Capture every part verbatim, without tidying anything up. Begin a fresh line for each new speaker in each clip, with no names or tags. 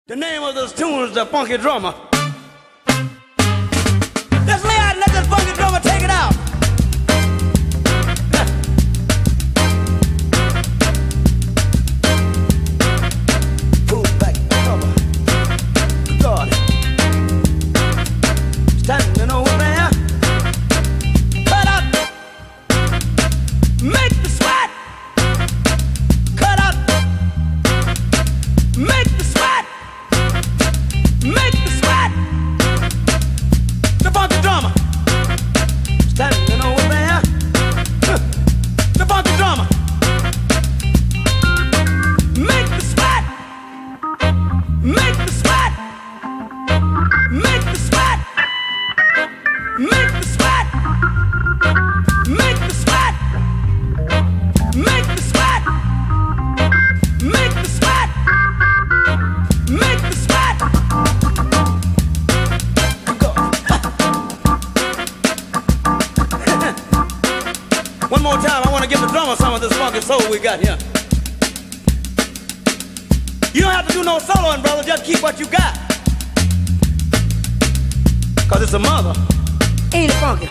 The name of this tune is The Funky Drummer. Let's lay out and let this funky drummer take it out. Pull back the cover. God. Standing over there. Cut out. Make the sweat. Cut out. Make the sweat. Make the sweat. The funky drummer. Standing over there. Huh. The funky drummer. Make the sweat. Make the sweat. Make the sweat. Make the sweat. Make the sweat. Make the sweat. Make the sweat. Make the sweat. One more time, I want to give the drummer some of this funky soul we got here. You don't have to do no soloing, brother, just keep what you got. Cause it's a mother, ain't it funky?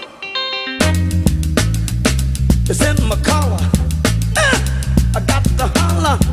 It's in my collar. Uh, I got to holler.